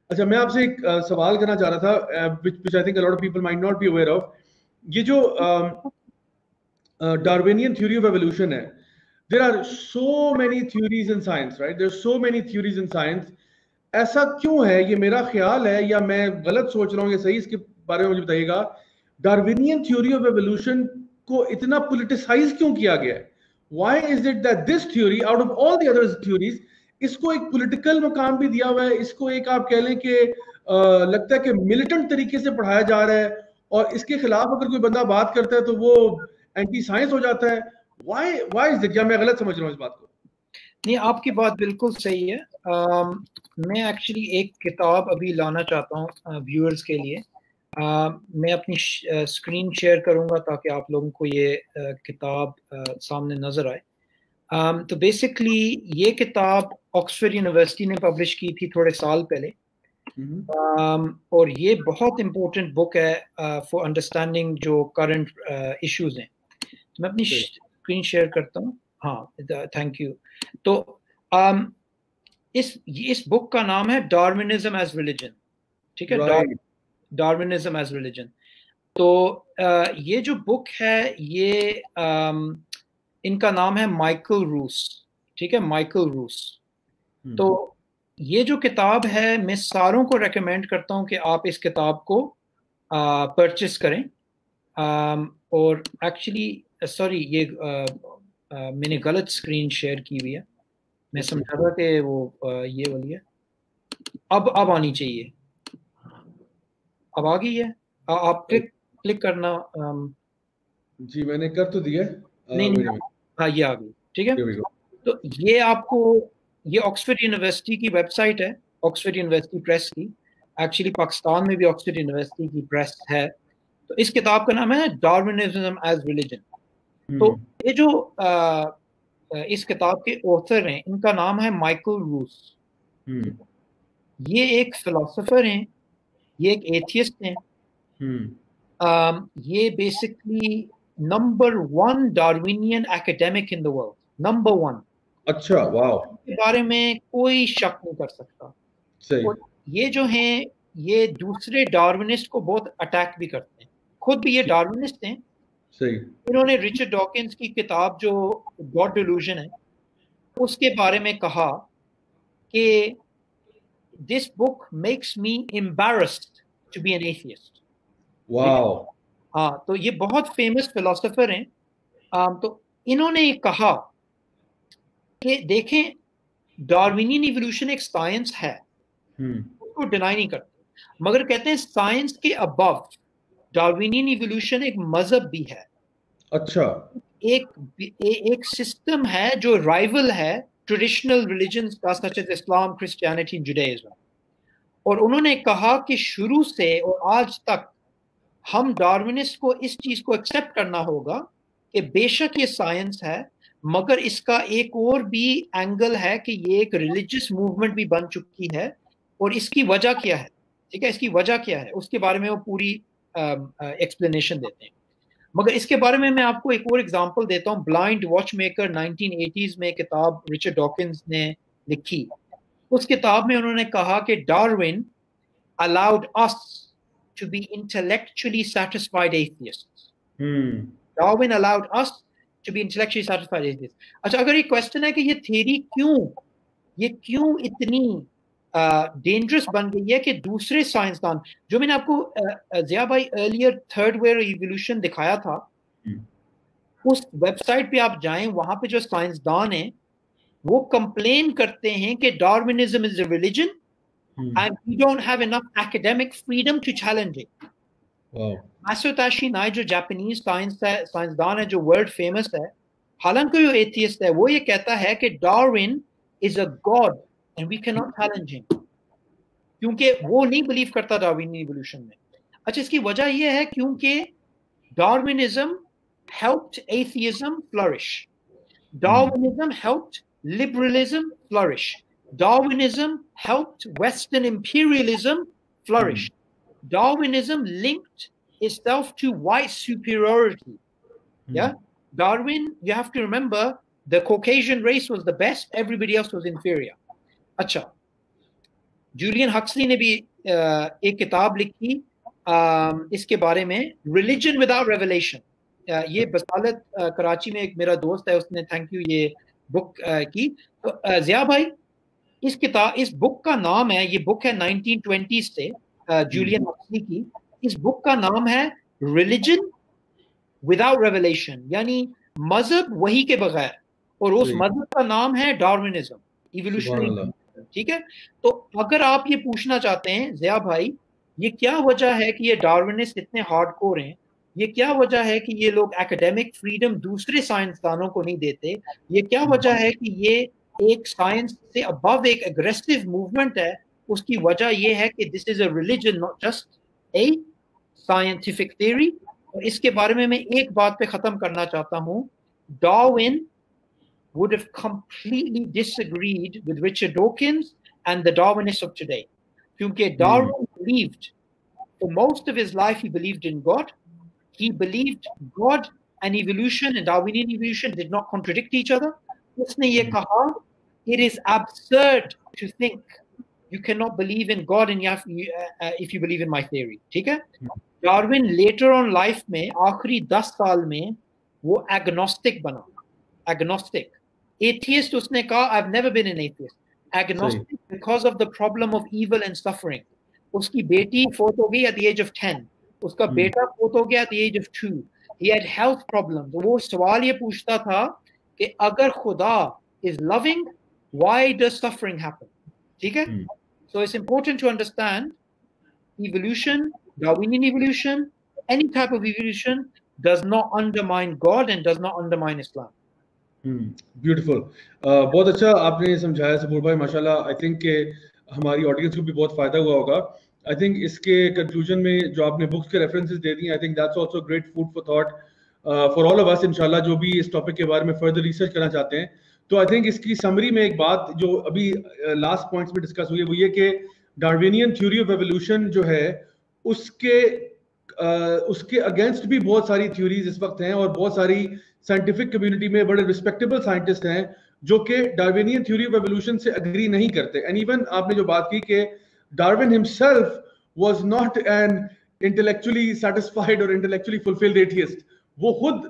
اچھا میں آپ سے ایک سوال کرنا چاہ رہا تھا which I think a lot of people might not be aware of. یہ جو Darwinian theory of evolution ہے, there are so many theories in science, right? There are so many theories in science. ایسا کیوں ہے؟ یہ میرا خیال ہے یا میں غلط سوچ رہا ہوں یا صحیح؟ اس کے بارے میں مجھے بتائیے گا. ڈارونین تھیوری آف ایوولوشن کو اتنا پولیٹیسائز کیوں کیا گیا ہے؟ Why is it that this theory out of all the other theories اس کو ایک پولیٹیکل مقام بھی دیا ہوا ہے، اس کو ایک آپ کہہ لیں کہ لگتا ہے کہ ملیٹنٹ طریقے سے پڑھایا جا رہا ہے، اور اس کے خلاف اگر کوئی بندہ بات کرتا ہے تو وہ اینٹی سائنس ہو جاتا ہے. why is it؟ کیا میں غلط سمجھ رہا ہوں اس بات کو؟ نہیں، آپ کی بات بالکل صحیح ہے. میں ایکچولی ایک کتاب ابھی لانا چاہتا ہوں ویورز کے لیے. میں اپنی اسکرین شیئر کروں گا تاکہ آپ لوگوں کو یہ کتاب سامنے نظر آئے. تو بیسکلی یہ کتاب آکسفورڈ یونیورسٹی نے پبلش کی تھی تھوڑے سال پہلے، اور یہ بہت امپورٹنٹ بک ہے فار انڈرسٹینڈنگ جو کرنٹ ایشوز ہیں. میں اپنی اسکرین شیئر کرتا ہوں. ہاں تھینک یو. تو اس بک کا نام ہے ڈارونزم ایز ریلیجن. ٹھیک ہے، ڈارونزم ایز ریلیجن. تو یہ جو بک ہے یہ ان کا نام ہے مائیکل روس. ٹھیک ہے، مائیکل روس. تو یہ جو کتاب ہے میں ساروں کو ریکمینڈ کرتا ہوں کہ آپ اس کتاب کو پرچیز کریں. اور ایکچولی سوری یہ میں نے غلط اسکرین شیئر کی ہوئی ہے. میں سمجھا تھا کہ وہ یہ والی ہے. اب آنی چاہیے. اب آ گئی ہے. آپ کلک کرنا. جی میں نے کر تو دیا. نہیں ہاں یہ آ گئی. ٹھیک ہے. تو یہ آپ کو یہ آکسفورڈ یونیورسٹی کی ویب سائٹ ہے، آکسفورڈ یونیورسٹی پریس کی. ایکچولی پاکستان میں بھی آکسفورڈ یونیورسٹی کی پریس ہے. تو اس کتاب کا نام ہے ڈارونزم ایز ریلیجن. تو یہ جو اس کتاب کے آتھر ہیں ان کا نام ہے مائیکل روس. یہ ایک فلاسفر ہیں، یہ ایک ایتھیسٹ ہیں. یہ basically number 1 Darwinian academic in the world. Number 1. اچھا واو. اس کے بارے میں کوئی شک نہیں کر سکتا. اور یہ جو ہیں یہ دوسرے ڈاروینسٹ کو بہت اٹیک بھی کرتے ہیں. خود بھی یہ ڈاروینسٹ ہیں. صحیح. انہوں نے رچرڈ ڈاکنز کی کتاب جو گاڈ ڈیلوژن ہے اس کے بارے میں کہا کہ this book makes me embarrassed to be an atheist. Wow. ہاں تو یہ بہت فیمس فلاسفر ہیں. تو انہوں نے یہ کہا کہ دیکھیں ڈاروینین ایوولوشن ایک سائنس ہے، اس کو ڈینائی نہیں کرتے، مگر کہتے ہیں سائنس کے ابو ڈاروینین ایوولوشن ایک مذہب بھی ہے. اچھا. ایک سسٹم ہے جو رائیول ہے ٹریڈیشنل ریلیجنز کا such as Islam, Christianity, Judaism. اور انہوں نے کہا کہ شروع سے اور آج تک ہم ڈاروینسٹ کو اس چیز کو ایکسیپٹ کرنا ہوگا کہ بے شک یہ سائنس ہے، مگر اس کا ایک اور بھی اینگل ہے کہ یہ ایک ریلیجس موومنٹ بھی بن چکی ہے. اور اس کی وجہ کیا ہے؟ ٹھیک ہے، اس کی وجہ کیا ہے اس کے بارے میں وہ پوری ایکسپلینیشن دیتے ہیں. مگر اس کے بارے میں آپ کو ایک اور ایگزامپل دیتا ہوں. بلائنڈ واچ میکر 1980s میں کتاب رچرڈ ڈاکنز نے لکھی. اس کتاب میں انہوں نے کہا کہ Darwin allowed us to be intellectually satisfied atheists. Darwin allowed us to be intellectually satisfied atheists. اچھا اگر یہ کویسچن ہے کہ یہ تھیری کیوں اتنی ڈینجرس بن گئی ہے کہ دوسرے سائنسدان، جو میں نے آپ کو ضیاء بھائی ارلیئر تھرڈ ویو ایوولوشن دکھایا تھا، اس ویب سائٹ پہ آپ جائیں، وہاں پہ جو سائنسدان ہیں وہ کمپلین کرتے ہیں کہ Darwinism is a religion and we don't have enough academic freedom to challenge it. Masayoshi Nai جو جاپانیز سائنسدان ہے جو ورلڈ فیمس ہے، حالانکہ وہ ایتھیسٹ ہے، وہ یہ کہتا ہے کہ Darwin is a god and we cannot challenge him، کیونکہ وہ نہیں بلیو کرتا ڈاروین ایوولوشن میں. اچھا اس کی وجہ یہ ہے کیونکہ Darwinism helped atheism flourish. Darwinism helped liberalism flourish. Darwinism helped Western imperialism flourish. Darwinism linked itself to white superiority. Yeah? Darwin, you have to remember, the Caucasian race was the best, everybody else was inferior. Acha. Julian Huxley نے بھی ایک کتاب لکھی اس کے بارے میں, religion without revelation. یہ بصالت کراچی میں ایک میرا دوست ہے, اس نے تھینک یو یہ بک کی. تو ضیاء بھائی اس بک کا نام ہے, یہ بک ہے 1920s سے جولین ہکسلی کی. اس بک کا نام ہے ریلیجن وداؤٹ ریولیشن, یعنی مذہب وحی کے بغیر, اور اس مذہب کا نام ہے ڈارونزم, ایوولوشنری. ٹھیک ہے, تو اگر آپ یہ پوچھنا چاہتے ہیں ضیاء بھائی یہ کیا وجہ ہے کہ یہ ڈارونسٹ اتنے ہارڈ کور ہیں, یہ کیا وجہ ہے کہ یہ لوگ ایکیڈیمک فریڈم دوسرے سائنسدانوں کو نہیں دیتے, یہ کیا وجہ ہے کہ یہ ایک سائنس سے ابو ایک اگریسو موومنٹ ہے, اس کی وجہ یہ ہے کہ this is a religion not just a scientific theory. اور اس کے بارے میں ایک بات پہ ختم کرنا چاہتا ہوں. Darwin would have completely disagreed with Richard Dawkins and the Darwinists of today. Because Darwin believed, for most of his life he believed in God. He believed God and evolution and Darwinian evolution did not contradict each other. Usne ye kaha, it is absurd to think you cannot believe in God and if you believe in my theory. ٹھیک ہے, Darwin later on life میں آخری 10 سال میں وہ agnostic بنا. agnostic. Atheist اس نے کہا I've never been an atheist. Agnostic because of the problem of evil and suffering. اس کی بیٹی فوت ہو گئی at the age of 10. اس کا بیٹا فوت ہو گیا at the age of 2. He had health problems. وہ سوال یہ پوچھتا تھا کہ اگر خدا is loving, why does suffering happen? ٹھیک ہے, so it's important to understand evolution, Darwinian evolution, any type of evolution does not undermine God and does not undermine Islam. Beautiful, بہت اچھا آپ نے سمجھایا سبور بھائی, ماشاءاللہ. آئی تھنک کہ ہماری آڈینس کو بھی بہت فائدہ ہوا ہوگا. آئی تھنک اس کے کنکلوژن میں جو آپ نے بکس کے ریفرنسز دے دی, I think that's also great food for thought for all of us انشاءاللہ, جو بھی اس ٹاپک کے بارے میں فردر ریسرچ کرنا چاہتے ہیں. تو آئی تھنک اس کی سمری میں ایک بات جو ابھی لاسٹ پوائنٹس میں ڈسکس ہوئی ہے وہ یہ کہ ڈارونین تھیوری آف ایوولوشن جو ہے اس کے اگینسٹ بھی بہت ساری تھیوریز اس وقت ہیں, اور بہت ساری سائنٹیفک کمیونٹی میں بڑے ریسپیکٹیبل سائنٹسٹ ہیں جو کہ ڈارونین تھیوری آف ایوولوشن سے اگری نہیں کرتے. اینڈ ایون آپ نے جو بات کی کہ Darwin himself was not an intellectually satisfied or intellectually fulfilled atheist. وہ خود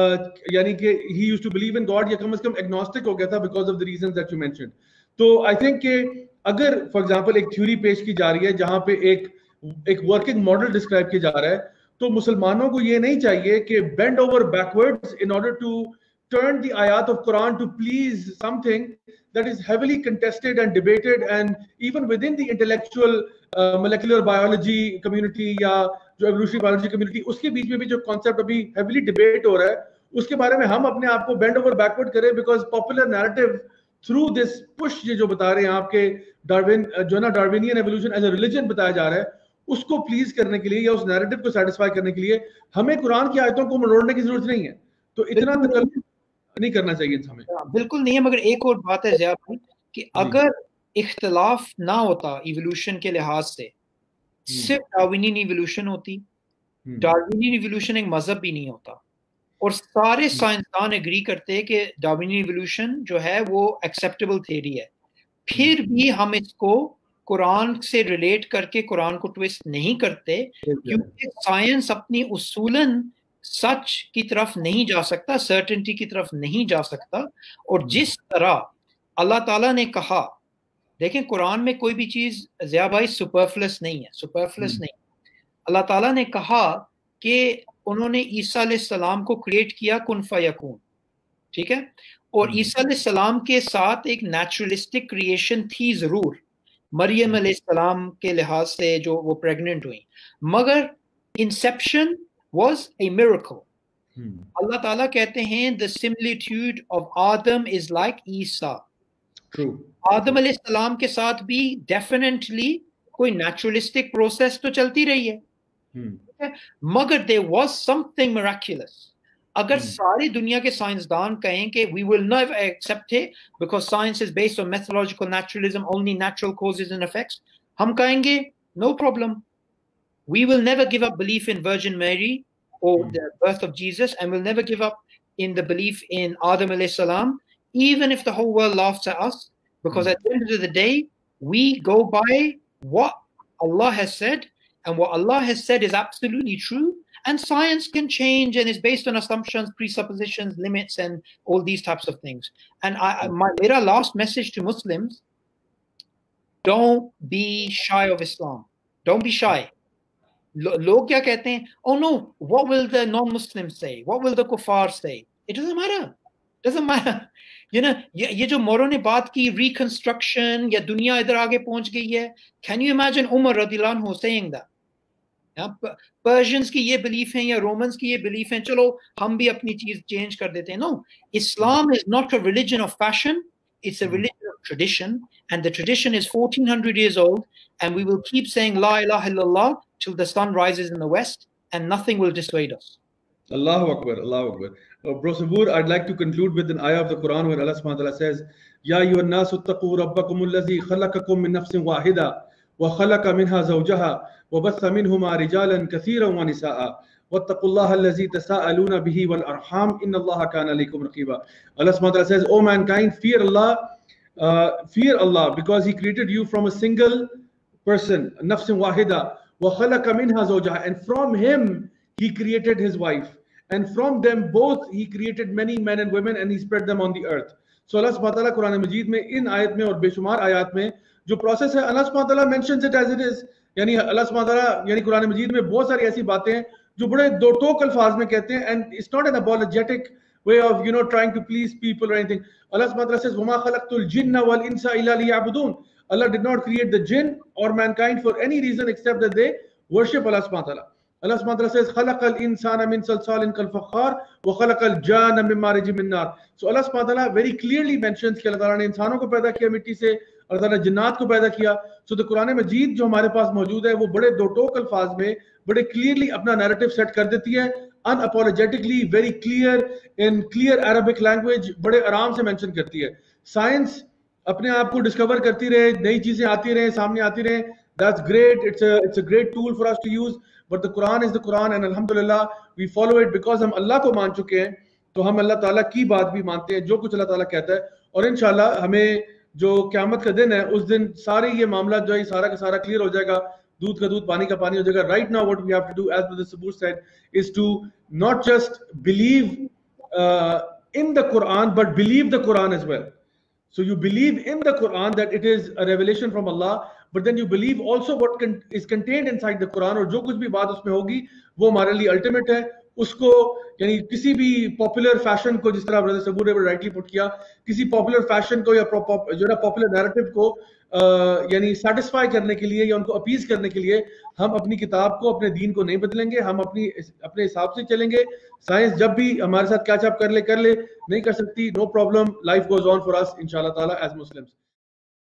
یعنی کہ he used to believe in God, یا کم از کم agnostic ہو گیا تھا because of the reasons that you mentioned. تو I think کہ اگر for example ایک تھیوری پیش کی جا رہی ہے جہاں پہ ایک ورکنگ ماڈل ڈسکرائب کیا جا رہا ہے, تو مسلمانوں کو یہ نہیں چاہیے کہ bend over backwards in order to turn the ayat of Quran to please something that is heavily contested and debated, and even within the intellectual molecular biology community یا جو evolutionary biology community, اس کے بیچ میں بھی جو concept ابھی heavily debate ہو رہا ہے اس کے بارے میں ہم اپنے آپ کو bend over backward کریں, because popular narrative through this push یہ جو بتا رہے ہیں آپ کے ڈاروین جو ہے نا Darwinian evolution is a religion بتایا جا رہا ہے, اس کو پلیز کرنے کے لیے یا اس نیریٹو کو سیٹسفائی کرنے کے لیے ہمیں قرآن کی آیتوں کو مروڑنے کی ضرورت نہیں ہے. تو اتنا تکلف نہیں کرنا چاہیے ہمیں. بالکل نہیں ہے. مگر ایک اور بات ہے ضیاء بھائی کہ اگر اختلاف نہ ہوتا ایوولوشن کے لحاظ سے, صرف ڈارونین ایوولوشن ہوتی, ڈارونین ایوولوشن ایک مذہب بھی نہیں ہوتا, اور سارے سائنسدان اگری کرتے کہ ڈارونین ایوولوشن جو ہے وہ ایکسیپٹیبل تھیوری ہے, پھر بھی ہم اس کو قرآن سے ریلیٹ کر کے قرآن کو ٹویسٹ نہیں کرتے, کیونکہ سائنس اپنی اصولاً سچ کی طرف نہیں جا سکتا, سرٹنٹی کی طرف نہیں جا سکتا. اور جس طرح اللہ تعالیٰ نے کہا, دیکھیں قرآن میں کوئی بھی چیز ضیاء بھائی سپرفلس نہیں ہے, سپرفلس نہیں. اللہ تعالیٰ نے کہا کہ انہوں نے عیسیٰ علیہ السلام کو کریٹ کیا کن فیکون, ٹھیک ہے, اور عیسیٰ علیہ السلام کے ساتھ ایک نیچرلسٹک کریشن تھی ضرور, مریم علیہ السلام کے لحاظ سے جو وہ پریگننٹ ہوئی, مگر انسیپشن was a miracle. اللہ تعالیٰ کہتے ہیں the similitude of Adam is like Isa. True. آدم علیہ السلام کے ساتھ بھی definitely کوئی نیچرلسٹک پروسیس تو چلتی رہی ہے, مگر there was something miraculous. اگر ساری دنیا کے سائنسدان کہیں کہ we will never accept it because science is based on methodological naturalism, only natural causes and effects, ہم کہیں گے no problem. We will never give up belief in Virgin Mary or the birth of Jesus, and we'll never give up in the belief in Adam alayhi salam, even if the whole world laughs at us, because at the end of the day, We go by what Allah has said, and what Allah has said is absolutely true. And science can change and is based on assumptions, presuppositions, limits, and all these types of things. And my last message to Muslims: don't be shy of Islam. Don't be shy. Log kya kehte hain? Oh no, what will the non-Muslims say? What will the kuffar say? It doesn't matter. Doesn't matter. You know, ये जो मोरों ने बात की reconstruction या दुनिया इधर आगे पहुंच गई है. Can you imagine Umar radiallahu anhu saying that? Persians की ये belief है या Romans की ये belief है, चलो हम भी अपनी चीज change कर देते हैं. No, Islam is not a religion of fashion. It's a religion of tradition, and the tradition is 1400 years old, and we will keep saying La ilaha illallah till the sun rises in the west, and nothing will dissuade us. Allahu Akbar, Allahu Akbar. Bro Sabur, I'd like to conclude with an ayah of the Quran where Allah subhanahu wa ta'ala says, Ya ayyuhan nasu ttaqu rabbakum allazi khalaqakum min nafsin wahida wa khalaqa minha zawjaha wa batha minhuma rijalan kathiran wa nisaa wattaqullaha allazi tasaaluna bihi wal arham inna Allaha kana alaykum raqiba. Allah subhanahu wa ta'ala says, O mankind, fear Allah because He created you from a single person, nafsin wahida, wa khalaqa minha zawjaha, and from him He created his wife, and from them both He created many men and women, and He spread them on the earth. So Allah subhanahu wa ta'ala Quran Majid में इन आयत में और बेशुमार आयत में जो process है, Allah subhanahu wa ta'ala mentions it as it is. यानी Allah subhanahu wa ta'ala यानी कुरान मजीद में बहुत सारी ऐसी बातें हैं जो बड़े दो टोक अल्फाज में कहते हैं, and it's not an apologetic way of trying to please people or anything. Allah subhanahu wa ta'ala says وَمَا خَلَقْتُ الْجِنَّ وَالْإِنسَ إِلَّا لِيَعْبُدُونَ. Allah did not create the jinn or mankind for any reason except that they worship Allah subhanahu wa ta'ala. Allah subhanahu wa ta'ala says خَلَقَ الْإِنسَانَ مِنْ صَلْصَالٍ كَالْفَخَّارِ وَخَلَقَ الْجَانَّ مِنْ مَارِجٍ مِنْ نَارٍ. So Allah subhanahu wa ta'ala very clearly mentions कि Allah ta'ala ने इंसानों को पैदा किया मिट्टी से, Allah ta'ala ने जिन्नात को पैदा किया. So the Quran Majid जो हमारे पास मौजूद है वो बड़े दो टोक अल्फाज में बड़े clearly अपना narrative set कर देती है, unapologetically, very clear in clear Arabic language, बड़े आराम से mention करती है. Science अपने आप को discover करती रहे, नई चीजें आती रहे, सामने आती रहे. That's great. It's a great tool for us to use. But the Quran is the Quran, and Alhamdulillah we follow it because हम अल्लाह को मान चुके हैं, तो हम अल्लाह ताला की बात भी मानते हैं, जो कुछ अल्लाह ताला कहता है. और इंशाल्लाह हमें जो क़यामत का दिन है उस दिन सारे ये मामला जो है सारा का सारा क्लियर हो जाएगा, दूध का दूध पानी का पानी हो जाएगा. Right now what we have to do, as Brother Sabur said, is to not just believe in the Quran but believe the Quran as well. So you believe in the Quran that it is a revelation from Allah, but then you believe also what is contained inside the Quran, और जो कुछ भी बात उसमें होगी वो हमारे लिए अल्टीमेट है. उसको यानी किसी भी पॉपुलर फैशन को, जिस तरह ब्रदर सबूर ने राइटली पुट किया, किसी पॉपुलर फैशन को या जो ना पॉपुलर नैरेटिव को यानी सेटिस्फाई करने के लिए या उनको अपीज करने के लिए हम अपनी किताब को, अपने दीन को नहीं बदलेंगे. हम अपने हिसाब से चलेंगे. साइंस जब भी हमारे साथ कैच अप कर ले, नहीं कर सकती, no problem. Life goes on for us इंशाल्लाह ताला एज मुस्लिम्स.